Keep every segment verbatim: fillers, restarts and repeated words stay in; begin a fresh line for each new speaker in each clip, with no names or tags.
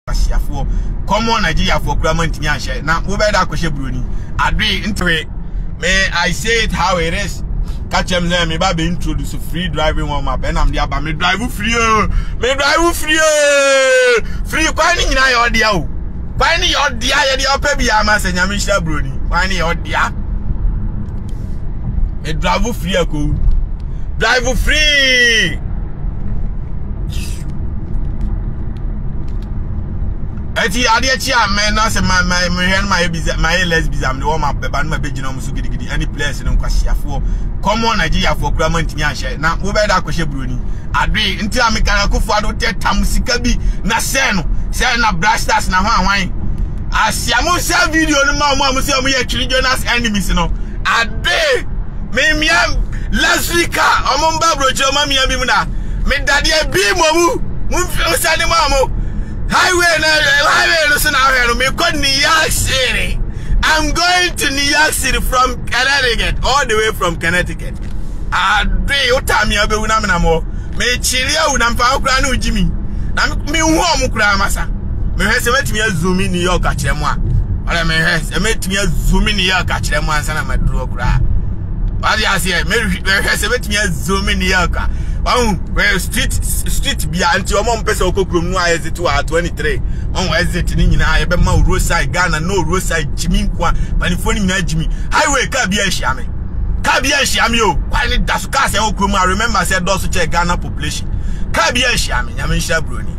for common Nigeria for grammar share. Now, who better question Bruni? Agree into it. May I say it how it is? Catch them there, me baby introduce free driving on my pen. I'm the abba me drive free. Me drive free. Free finding in your audio. Finding your dear, your baby, I'm a senior Mister Bruni. Finding your dear. Me drive free. Drive free. Eti adechi amen na se my my my my my lesbian the one my beba no be gina musu gidi gidi any place no kwasiafo common Nigeria for grammar ntinya hye na wo be da kwhye broni adwe nti amikara kufu ado tetam sika bi na se no se na brasters na ho anwan asiamu se video no ma mo se mo ye twiri Jonas enemies no ade me mia last week omo mba broche o ma mia bi mu na me dade bi momu mu usane mo highway na highway listen out here me go New York City. I'm going to New York City from Connecticut, all the way from Connecticut. Ah, dey utami abe una me na mo. Me chilia una mfa okra na ujimi. Na me hu omu kra masa. Me hwese metimi zoom in New York a kire mo a. Ora me hwese metimi zoom in New York a kire mo ansa na maduro kra. Wadi ase me hwese metimi zoom in New York a. Wow, well, street street be anti omo mpesa okokrom no ayeze to twenty-three. On exit ni nyina ebe ma roadside Ghana no roadside Jimmy kwa manifoni nyina Jimmy. Highway ka bia ehia me. Ka bia ehia me o. Kwa ni daso ka se okrom I remember say do so check Ghana population. Ka bia ehia me nyame nhia broni.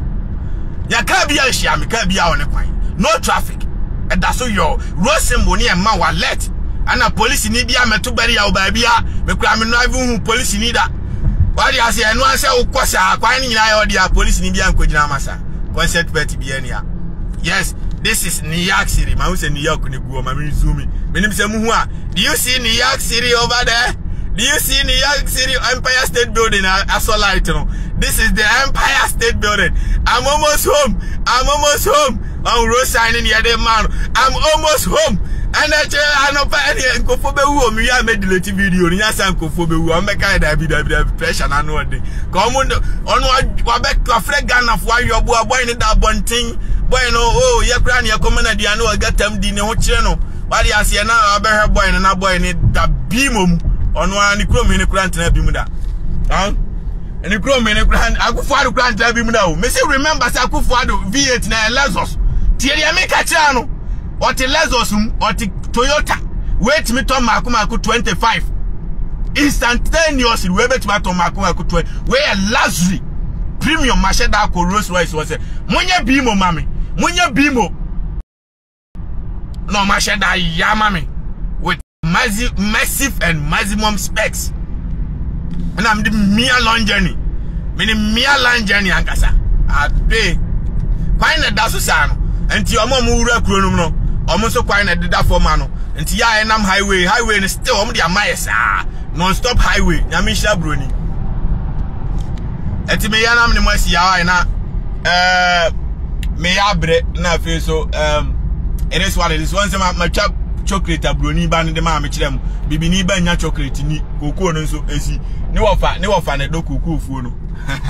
Ya ka bia ehia me ka bia one kwan. No traffic. E daso yo road symbol ni e ma wa let. Ana police ni bia meto bari ya oba bia me kura me no even hu police ni da. Wadi ase enu ase ukosa kwan nyina ya odi police ni bia nkogina amasa concert party bia nia. Yes, this is New York City. Ma say New York ni guo ma me zoom me nim say mu hu a. Do you see New York City over there? Do you see New York City Empire State Building? I saw light, you know. This is the Empire State Building. I'm almost home. I'm almost home. On road signing here, man. I'm almost home. And I know any Kofobe who me I made the latest video. Nya san Kofobe who am make I David David pressure na no dey. Come on on wa back to Africa Ghana for your boy boy ni that bunting. Boy no oh ye kra na come na dia no get am di ne ho kire no. Wa dey ase na abehwe boy na boy ni da bimom. Ono ani kro me ni kra ntena bi mu da. Ah ani kro me ni kra akufo adu kra ntena bi mu da o. Me say remember say akufo adu V eight na Lexus. Tie dia me ka kira no. What Lexus or Toyota wait me to Makumaku twenty-five instantaneously we bet me to Makumaku twenty where luxury premium machine ko Rolls Royce was munye bimo mami munye bimo no machine da ya mami with massive massive and maximum specs and I'm the Mia long journey meaning Mia long journey ankasa ade kwai da so sa no enti omo mu wura kuro no almost so quite a dida for mano. And Tia and I'm highway, highway and still on the Amayas, non stop highway, Yamisha Bruni. And to me, I'm the Mosia, and uh, may I break na feel so. Um, it is what it is. Once my chap chocolate, a Bruni band the mamma, them, Bibini Banya chocolate, ni, cocoa, and so easy. No fat, no fan, a dog cuckoo for no.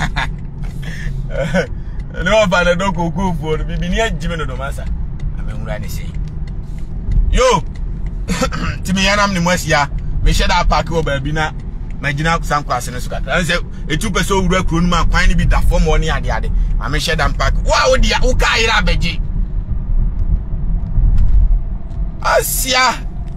No fan, a dog cuckoo for the Bibini Jimmy no Massa. I'm going to say. Yo, to me, I'm the Mosia. Me share that park over Bina, Magina, some class in the squad. I said, a two person work room, man, quite be that for money at the other. I may share that park. Wow, dear, okay, Rabeji. Asia.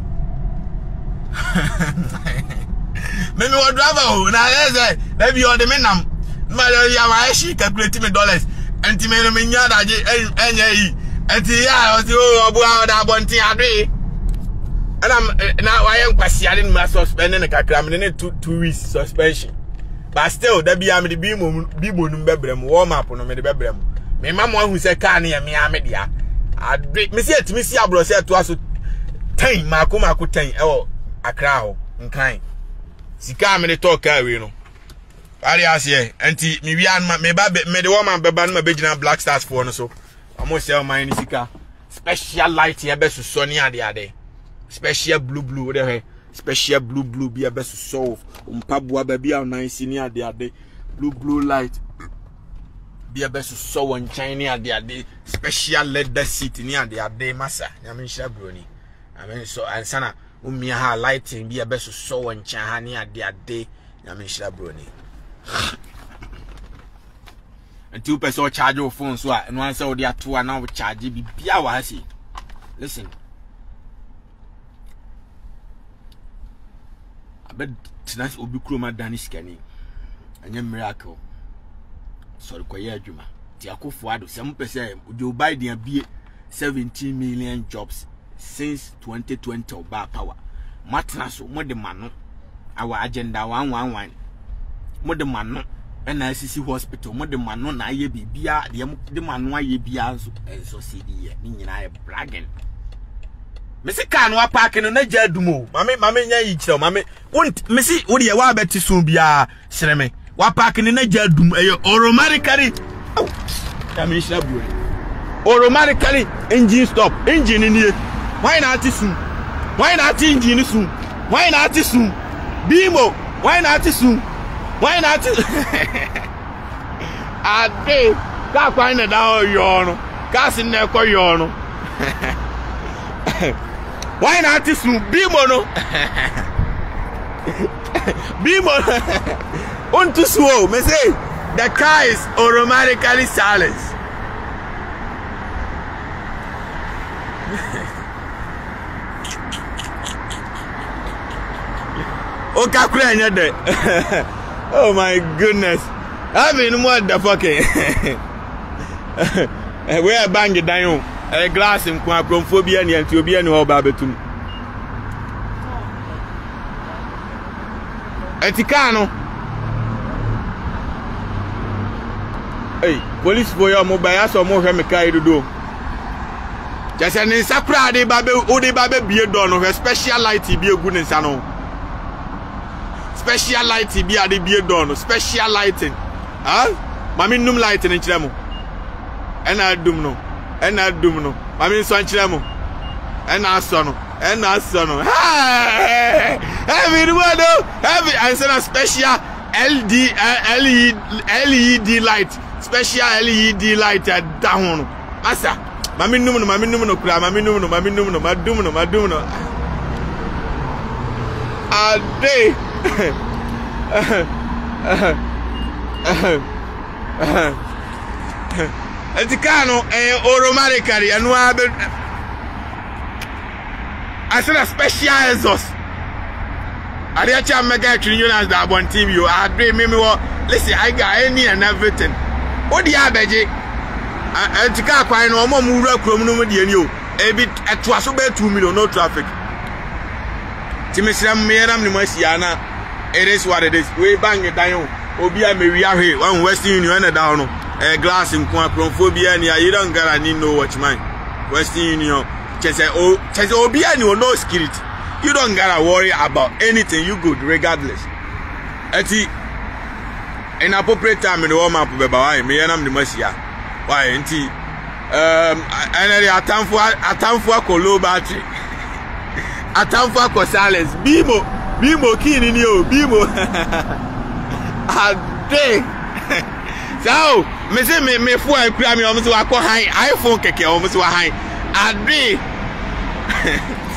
Maybe what driver, now, let me order me now. My she calculate me dollars. And to me, me, and and yeah, was oh, about that one thing I do. And I'm now I am questioning my suspending a cram in two two weeks suspension. But still, there be am the beam, beam, bebrem, warm up on the bebrem. My mamma who said, Carney and me, Amedia. I break me see it, Missy Abro said to us, ten, Marcoma could ten, oh, a crow, and kind. She come and talk, you know. Arias, yeah, and me, and me, baby, made the woman, Baban, my big black stars for so. Almost sell my Nisika. Special light here, best to Sonny and the other. Special blue blue there. Special blue blue be a best to solve. Um Pabua baby are nice in the other. Blue blue light. be a best so one Chinese at the special leather seat near the day massa. I mean, Shabroni. I mean, so and Sana, Umia lighting be a best so one Chahani at the day. I mean, Shabroni. And two person charge your phone so and one so they are two and now charge be Piawasi. Listen. I bet tonight will be Kroma Danish Kenny. And your miracle. Sorry, Koya Juma. Tiako Fuado, some percent would you buy the be seventeen million jobs since twenty twenty or bar power. Matnaso, more the man, our agenda one one one. More the man, and I C C hospital, more the man, no, I be beer, the man, why ye be as so C D, meaning I bragging. Missi Kanwa parking on a jadumo. Mammy, mammy, each so, mammy, won't Missy, would you want to soon be a ceremony? What parking in a jadum, or romantically? Oh, I mean, Shabu. Or romantically, engine stop, engine in here. Why not soon? Why not engine soon? Why not soon? Bimo, why not soon? Why not? I say, can't find it out, Yono. Cast in there, Yono. Why not soon? Bimo, no. Bimo. On too slow, me say the car is automatically silent. Okay, oh my goodness. I mean, what the fucking we are banging down a glass in Quaprophobia and Ethiopian or Babatum. Eticano. Hey, police for your mobile or more Hemikai to do. Just an insapra de babe, Ode Babe be a don of a special light be a good in Sano. Special light be a de be a don, special lighting. Huh? Mammy num lighting in Chemo. And I do no, and I do no. Mammy son Chemo. And I son, and I son. Hey, heavy weather, heavy and a special L D L E D light. Special L E D light at down. Massa, Mammy Nuno, Mammy Nuno, Mammy Nuno, Mammy Nuno, Maduno, Maduno. A day. Eticano, eh, automatically, and what I said a special exhaust. I didn't tell me get Jonas that one team you are dream me what listen I got any and everything. What the abeje? I tika kwai no mo mu wura krom no de ani o. E bi eto aso be two million no traffic. Timisram me ram ni mo asia na it is what it is. We bang it down. Obi a me wi ahwe one Western Union na down no. Eh glass in kwa phobia ni you don't guarantee no watch mine. Western Union chese o chese obi ani o no security. You don't gotta worry about anything. You good regardless. Eti in appropriate time in the warm up be why me am the masia. Why enti um and the attempt for attempt for low battery. Attempt for silence. Bimo bimo kini ni o bimo. Ade. So me say me me for kura me o me so akọ high iPhone keke o me so high. Ade.